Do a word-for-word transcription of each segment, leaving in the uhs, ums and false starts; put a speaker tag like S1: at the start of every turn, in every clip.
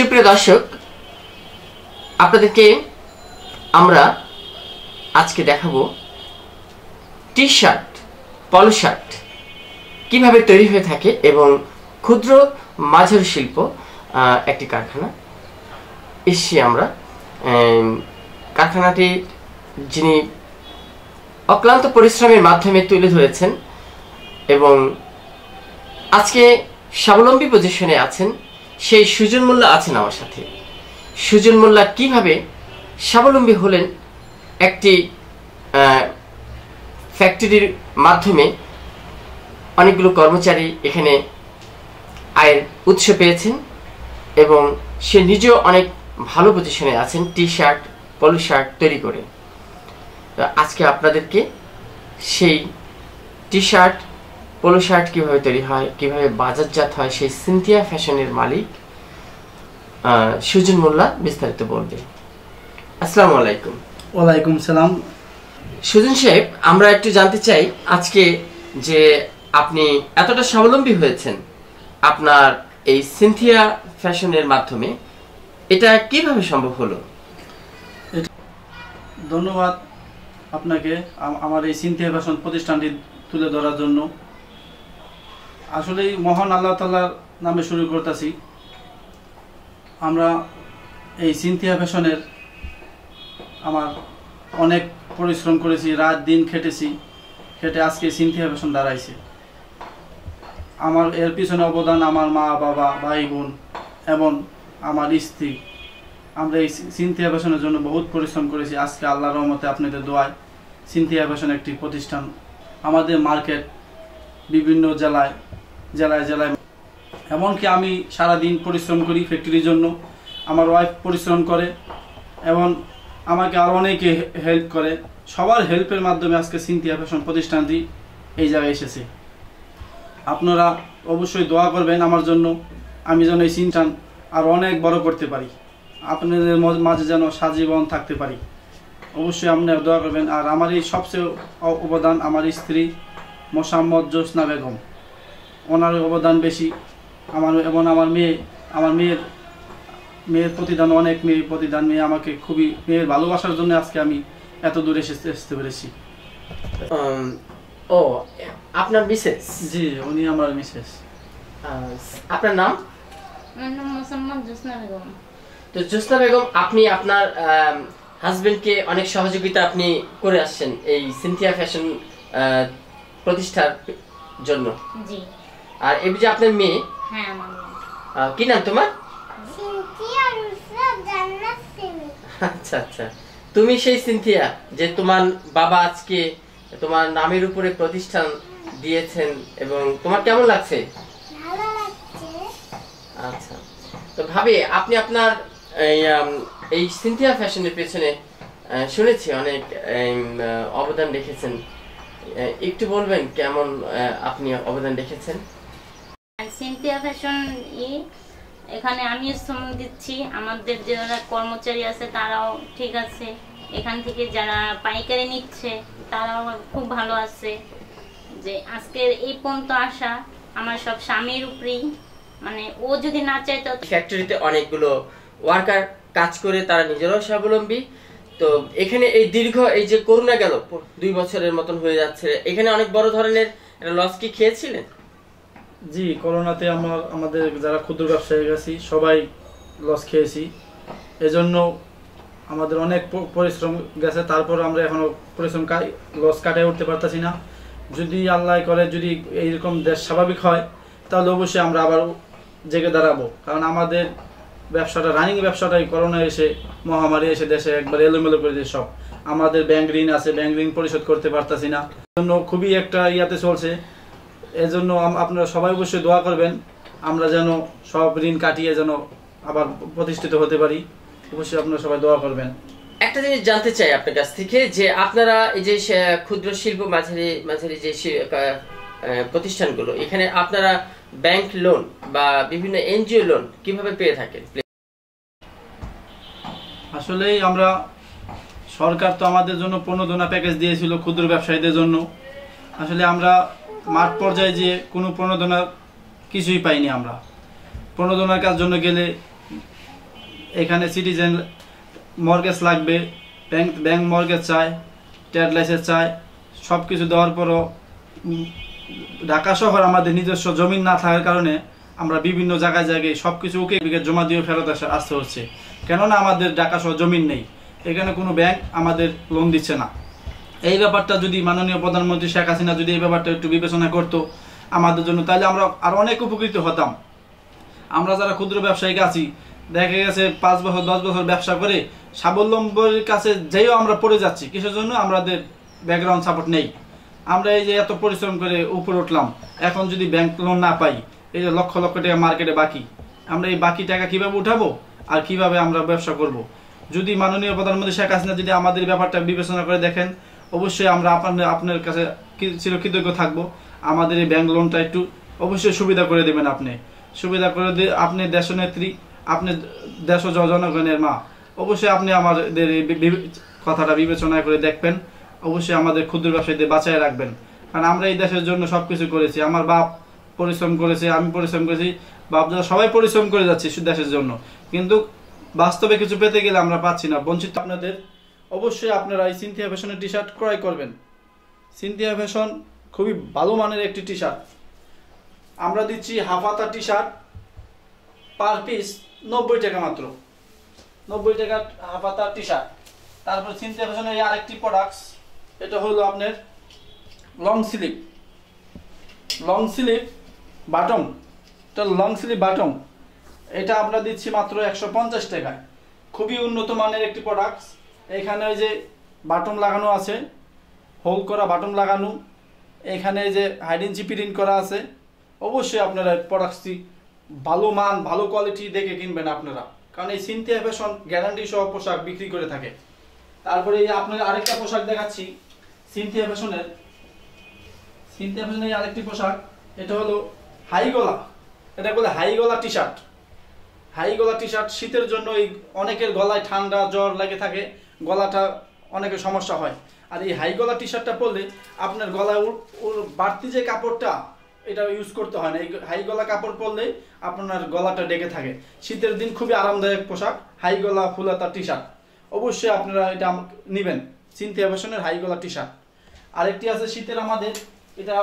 S1: সুপ্রিয় দর্শক, আপনাদেরকে আমরা আজকে দেখাবো টি শার্ট, পলো শার্ট কিভাবে তৈরি হয়ে থাকে এবং ক্ষুদ্র মাঝারি শিল্প একটি কারখানা এসে আমরা কারখানাটি যিনি অক্লান্ত পরিশ্রমের মাধ্যমে তুলে ধরেছেন এবং আজকে স্বাবলম্বী পজিশনে আছেন সেই সুজন মোল্লা আছেন আমার সাথে। সুজন মোল্লা কিভাবে স্বাবলম্বী হলেন, একটি ফ্যাক্টরির মাধ্যমে অনেকগুলো কর্মচারী এখানে আয়ের উৎস পেয়েছেন এবং সে নিজেও অনেক ভালো পজিশনে আছেন টি শার্ট, পলো শার্ট তৈরি করে। আজকে আপনাদেরকে সেই টি শার্ট, পলো শার্ট কীভাবে তৈরি হয়, কীভাবে বাজারজাত হয়, সেই সিনথিয়া ফ্যাশনের মালিক সুজন মোল্লা বিস্তারিত বলবে। আসসালামু আলাইকুম।
S2: ওয়ালাইকুম সালাম।
S1: সুজন সাহেব, আমরা একটু জানতে চাই আজকে যে আপনি এতটা স্বাবলম্বী হয়েছেন আপনার এই সিনথিয়া ফ্যাশনের মাধ্যমে, এটা কিভাবে সম্ভব হলো?
S2: ধন্যবাদ আপনাকে আমার এই সিনথিয়া ফ্যাশন প্রতিষ্ঠানটি তুলে ধরার জন্য। আসলে মহান আল্লাহ তাআলার নামে শুরু করতেছি। আমরা এই সিনথিয়া ফ্যাশনের আমার অনেক পরিশ্রম করেছি, রাত দিন খেটেছি, খেটে আজকে সিনথিয়া ফ্যাশন দাঁড়াইছে। আমার এর পিছনে অবদান আমার মা, বাবা, ভাই, বোন এবং আমার স্ত্রী। আমরা এই সিনথিয়া ফ্যাশনের জন্য বহুত পরিশ্রম করেছি। আজকে আল্লাহর রহমতে আপনাদের দোয়ায় সিনথিয়া ফ্যাশন একটি প্রতিষ্ঠান, আমাদের মার্কেট বিভিন্ন জেলায় জেলায় জেলায় এমনকি আমি সারাদিন পরিশ্রম করি ফ্যাক্টরির জন্য, আমার ওয়াইফ পরিশ্রম করে এবং আমাকে আরও অনেকে হেল্প করে। সবার হেল্পের মাধ্যমে আজকে সিনথিয়া ফ্যাশন প্রতিষ্ঠানটি এই জায়গায় এসেছে। আপনারা অবশ্যই দোয়া করবেন আমার জন্য, আমি যেন এই সিনটান আরও অনেক বড় করতে পারি, আপনাদের মাঝে যেন সাজীবন থাকতে পারি। অবশ্যই আপনারা দোয়া করবেন। আর আমার এই সবচেয়ে অবদান আমার স্ত্রী মোসাম্মদ জোসনা বেগম, ওনার অবদান বেশি আমার এবং আমার মেয়ে আমার মেয়ের মেয়ের প্রতিদান অনেক, মেয়ের প্রতিদান মেয়ে আমাকে খুবই মেয়ের ভালোবাসার জন্য আজকে আমি এত দূরে এসে আসতে পেরেছি।
S1: ও, আপনার মিসেস?
S2: জি, উনি আমার মিসেস।
S1: আপনার নাম?
S3: আমার নাম মোসাম্মদ জোসনা বেগম।
S1: তো জোসনা বেগম, আপনি আপনার হাজবেন্ডকে অনেক সহযোগিতা আপনি করে আসছেন এই সিনথিয়া ফ্যাশন প্রতিষ্ঠার জন্য।
S3: জি।
S1: আর এই যে আপনার মেয়ে?
S3: হ্যাঁ, আমার মেয়ে।
S1: কি নাম তোমার?
S3: সিনথিয়া রুসরা জান্নাত সিমি।
S1: আচ্ছা আচ্ছা, তুমি সেই সিনথিয়া যে তোমার বাবা আজকে তোমার নামের উপরে প্রতিষ্ঠান দিয়েছেন এবং তোমার কেমন লাগছে?
S3: ভালো লাগছে।
S1: আচ্ছা, তো ভাবি, আপনি আপনার এই সিনথিয়া ফ্যাশনের পেছনে শুনেছি অনেক অবদান রেখেছেন, একটু বলবেন কেমন আপনি অবদান রেখেছেন?
S3: সিনথিয়া ফ্যাশন এখানে আমি শ্রম দিচ্ছি, আমাদের যারা কর্মচারী আছে তারাও ঠিক আছে, এখান থেকে যারা পাইকারি নিচ্ছে তারাও খুব ভালো আছে। যে আজকের এই পর্যন্ত আসা আমার সব স্বামীর উপরেই, মানে ও যদি না চাইতো।
S1: ফ্যাক্টরিতে অনেকগুলো ওয়ার্কার কাজ করে, তারা নিজেরাও স্বাবলম্বী। তো এখানে এই দীর্ঘ এই যে করোনা গেল দুই বছরের মতন হয়ে যাচ্ছে, এখানে অনেক বড় ধরনের লস কি খেয়েছিলেন?
S2: জি, করোনাতে আমার আমাদের যারা ক্ষুদ্র ব্যবসায়ী আছি সবাই লস খেয়েছি, এজন্য আমাদের অনেক পরিশ্রম গেছে। তারপর আমরা এখনো পরিশ্রম লস কাটিয়ে উঠতে পারতেছি না। যদি আল্লাহ করে যদি এইরকম দেশ স্বাভাবিক হয় তাহলে অবশ্যই আমরা আবার জেগে দাঁড়াবো, কারণ আমাদের ব্যবসাটা রানিং ব্যবসাটাই করোনা এসে মহামারী এসে দেশে একবার এলোমেলো করে দিয়ে সব আমাদের ব্যাংক ঋণ আছে, ব্যাংক ঋণ পরিশোধ করতে পারতেছি না, জন্য খুবই একটা ইয়াতে চলছে। এজন্য আপনারা সবাই অবশ্যই দোয়া করবেন আমরা যেন সব ঋণ কাটিয়ে যেন আবার প্রতিষ্ঠিত হতে পারি। অবশ্যই আপনারা সবাই দোয়া করবেন।
S1: একটা জিনিস জানতে চাই আপনার কাছ থেকে, যে আপনারা এই যে ক্ষুদ্র শিল্প মাঝারি মাঝারি যে প্রতিষ্ঠানগুলো, এখানে আপনারা ব্যাংক লোন বা বিভিন্ন এনজিও লোন কিভাবে পেয়ে থাকেন?
S2: আসলে আমরা সরকার তো আমাদের জন্য প্রণোদনা প্যাকেজ দিয়েছিল ক্ষুদ্র ব্যবসায়ীদের জন্য। আসলে আমরা মাঠ পর্যায়ে যে কোনো প্রণোদনা কিছুই পাইনি। আমরা প্রণোদনার কাজ জন্য গেলে এখানে সিটিজেন মর্গেজ লাগবে, ব্যাংক ব্যাংক মর্গেজ চায়, ট্রেড লাইসেন্স চায়। সব কিছু দেওয়ার পরও ঢাকা শহর আমাদের নিজস্ব জমিন না থাকার কারণে আমরা বিভিন্ন জায়গায় জায়গায় সব কিছু ওকে জমা দিয়ে ফেরত আসা আসতে হচ্ছে, কেননা আমাদের ঢাকা শহর জমিন নেই, এখানে কোনো ব্যাংক আমাদের লোন দিচ্ছে না। এই ব্যাপারটা যদি মাননীয় প্রধানমন্ত্রী শেখ হাসিনা যদি এই ব্যাপারটা একটু বিবেচনা করতো আমাদের জন্য, তাহলে আমরা আর অনেক উপকৃত হতাম। আমরা যারা ক্ষুদ্র ব্যবসায়িক আছি, দেখা গেছে পাঁচ বছর দশ বছর ব্যবসা করে স্বাবলম্বীর কাছে যেও আমরা পড়ে যাচ্ছি, কিসের জন্য? আমাদের ব্যাকগ্রাউন্ড সাপোর্ট নেই। আমরা এই যে এত পরিশ্রম করে উপরে উঠলাম, এখন যদি ব্যাংক লোন না পাই, এই যে লক্ষ লক্ষ টাকা মার্কেটে বাকি, আমরা এই বাকি টাকা কিভাবে উঠাবো আর কিভাবে আমরা ব্যবসা করব? যদি মাননীয় প্রধানমন্ত্রী শেখ হাসিনা যদি আমাদের ব্যাপারটা বিবেচনা করে দেখেন, অবশ্যই আমরা আপনার আপনার কাছে চিরকৃতজ্ঞ থাকবো। আমাদের এই ব্যাংক লোনটা একটু অবশ্যই সুবিধা করে দেবেন। আপনি সুবিধা করে দিয়ে আপনি দেশনেত্রী, আপনি দেশ জনগণের মা, অবশ্যই আপনি আমাদের এই কথাটা বিবেচনা করে দেখবেন। অবশ্যই আমাদের ক্ষুদ্র ব্যবসায়ীদের বাঁচায় রাখবেন, কারণ আমরা এই দেশের জন্য সবকিছু করেছি। আমার বাপ পরিশ্রম করেছে, আমি পরিশ্রম করেছি, বাপ দাদা সবাই পরিশ্রম করে যাচ্ছি দেশের জন্য, কিন্তু বাস্তবে কিছু পেতে গেলে আমরা পাচ্ছি না, বঞ্চিত। আপনাদের অবশ্যই আপনারা এই সিনথিয়া ফ্যাশনের টি শার্ট ক্রয় করবেন। সিনথিয়া ফ্যাশন খুবই ভালো মানের একটি টি শার্ট। আমরা দিচ্ছি হাফ হাতা টি শার্ট পার পিস নব্বই টাকা মাত্র, নব্বই টাকা হাফ হাতা টি শার্ট। তারপর সিনথিয়া ফ্যাশনের এই আরেকটি প্রোডাক্টস, এটা হলো আপনার long sleeve, long sleeve bottom, এটা লং স্লিভ বাটম, এটা আমরা দিচ্ছি মাত্র একশো পঞ্চাশ টাকায়। খুবই উন্নত মানের একটি প্রোডাক্টস। এখানে যে বাটম লাগানো আছে, হোল করা বাটম লাগানো, এখানে যে হাইড ইঞ্চি প্রিন্ট করা আছে। অবশ্যই আপনারা প্রোডাক্টসটি ভালো মান ভালো কোয়ালিটি দেখে কিনবেন আপনারা, কারণ এই সিনথিয়া ফ্যাশন গ্যারান্টি সহ পোশাক বিক্রি করে থাকে। তারপরে এই আপনাদের আরেকটা পোশাক দেখাচ্ছি সিনথিয়া ফ্যাশনের, সিনথিয়া ফ্যাশনের আরেকটি পোশাক, এটা হলো হাই গলা, এটা বলে হাই গলা টি শার্ট। হাই গলা টি শার্ট শীতের জন্য এই অনেকের গলায় ঠান্ডা জ্বর লেগে থাকে, গলাটা অনেকের সমস্যা হয়। আর এই হাই গলা টি শার্টটা পরলে আপনার গলায় ওর বাড়তি যে কাপড়টা এটা ইউজ করতে হয় না। এই হাই গলা কাপড় পরলে আপনার গলাটা ডেকে থাকে। শীতের দিন খুবই আরামদায়ক পোশাক হাই গলা ফুলাতা টি শার্ট। অবশ্যই আপনারা এটা নেবেন, সিনথিয়া ফ্যাশনের হাই গলা টি শার্ট। আরেকটি আছে শীতের আমাদের, এটা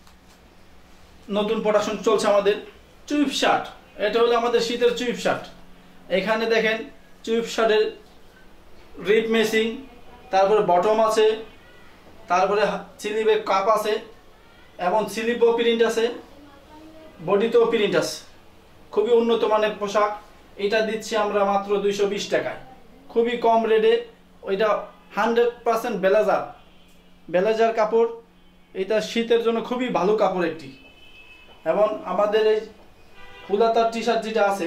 S2: নতুন প্রোডাকশন চলছে আমাদের, চুইপ শার্ট। এটা হলো আমাদের শীতের চুইপ শার্ট। এখানে দেখেন চুইপ শার্টের রিপ মেসিং, তারপরে বটম আছে, তারপরে স্লিভে কাপ আছে এবং স্লিভও প্রিন্ট আছে, বডিতেও প্রিন্ট আছে। খুবই উন্নত মানের পোশাক। এটা দিচ্ছি আমরা মাত্র দুইশো বিশ টাকায়, খুবই কম রেটে। ওইটা হান্ড্রেড পার্সেন্ট ব্লেজার, ব্লেজার কাপড়। এটা শীতের জন্য খুবই ভালো কাপড় একটি। এবং আমাদের এই ফুলাতার টি শার্ট যেটা আছে,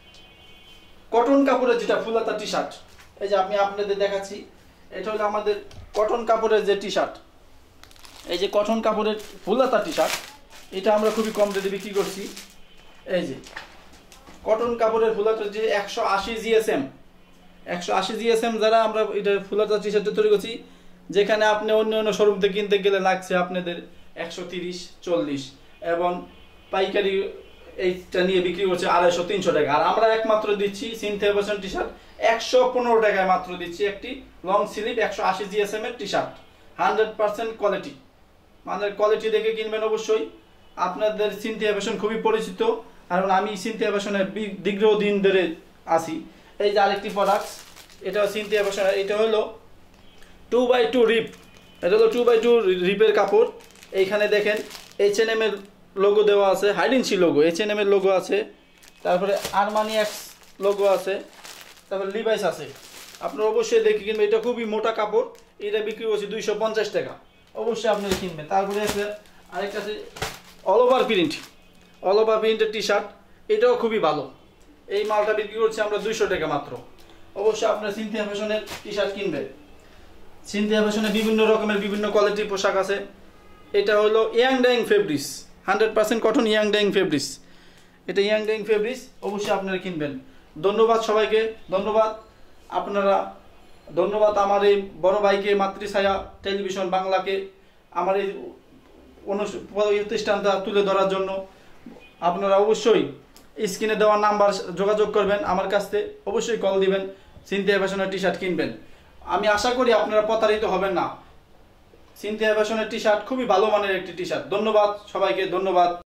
S2: কটন কাপড়ের যেটা ফুলাতার টি শার্ট, এই যে আমি আপনাদের দেখাচ্ছি, এটা হলো আমাদের কটন কাপড়ের যে টি শার্ট। এই যে কটন কাপড়ের ফুলাতার টি শার্ট, এটা আমরা খুবই কম রেটে বিক্রি করছি। এই যে কটন কাপড়ের ফুলাতার যে একশো আশি জিএসএম, একশো আশি জিএসএম যারা আমরা এটা ফুলাতার টি শার্টটা তৈরি করছি, যেখানে আপনি অন্য অন্য শোরুম থেকে কিনতে গেলে লাগছে আপনাদের একশো তিরিশ চল্লিশ, এবং পাইকারি এইটা নিয়ে বিক্রি করছে আড়াইশো তিনশো টাকা। আর আমরা একমাত্র দিচ্ছি সিনথিয়া ফ্যাশন টি শার্ট একশো পনেরো টাকায় মাত্র দিচ্ছি একটি লং স্লিভ একশো আশি জিএসএম এর T shirt, hundred percent quality. মানে কোয়ালিটি দেখে কিনবেন অবশ্যই। আপনাদের সিনথিয়া ফ্যাশন খুবই পরিচিত, কারণ আমি সিনথিয়া ফ্যাশনের দীর্ঘদিন ধরে আছি। এই যে আরেকটি প্রোডাক্ট, এটা সিনথিয়া ফ্যাশনের, এটা হলো টু বাই টু রিপ, এটা হলো টু বাই টু রিপের কাপড়। এইখানে দেখেন এইচ এন এম এর লোগো দেওয়া আছে, হাইড inch logo, H and M এর লোগো আছে, তারপরে আরমানি এক্স লোগো আছে, তারপরে লিভাইস আছে। আপনারা অবশ্যই দেখে কিনবেন, এটা খুবই মোটা কাপড়। এটা বিক্রি করছি দুইশো পঞ্চাশ টাকা, অবশ্যই আপনারা কিনবেন। তারপরে আছে আরেকটা আছে all over print, all over প্রিন্টের টি শার্ট, এটাও খুবই ভালো। এই মালটা বিক্রি করছি আমরা দুইশো টাকা মাত্র। অবশ্যই আপনারা সিনথিয়া ফ্যাশনের টি শার্ট কিনবেন। সিনথিয়া ফ্যাশনে বিভিন্ন রকমের বিভিন্ন কোয়ালিটির পোশাক আছে। এটা হলো young dyeing fabrics, hundred percent cotton young dyeing fabrics. এটা ইয়াং ডাইং ফেব্রিক্স, অবশ্যই আপনারা কিনবেন। ধন্যবাদ সবাইকে, ধন্যবাদ আপনারা, ধন্যবাদ আমার এই বড় ভাইকে, মাতৃছায়া টেলিভিশন বাংলাকে আমার এই প্রতিষ্ঠানটা তুলে ধরার জন্য। আপনারা অবশ্যই স্ক্রিনে দেওয়া নাম্বার যোগাযোগ করবেন আমার কাছে, অবশ্যই কল দিবেন, সিনথিয়া ফ্যাশনের টি শার্ট কিনবেন। আমি আশা করি আপনারা প্রতারিত হবেন না। সিনথিয়া ফ্যাশনের টি শার্ট খুবই ভালো মানের একটি টি শার্ট। ধন্যবাদ সবাইকে, ধন্যবাদ।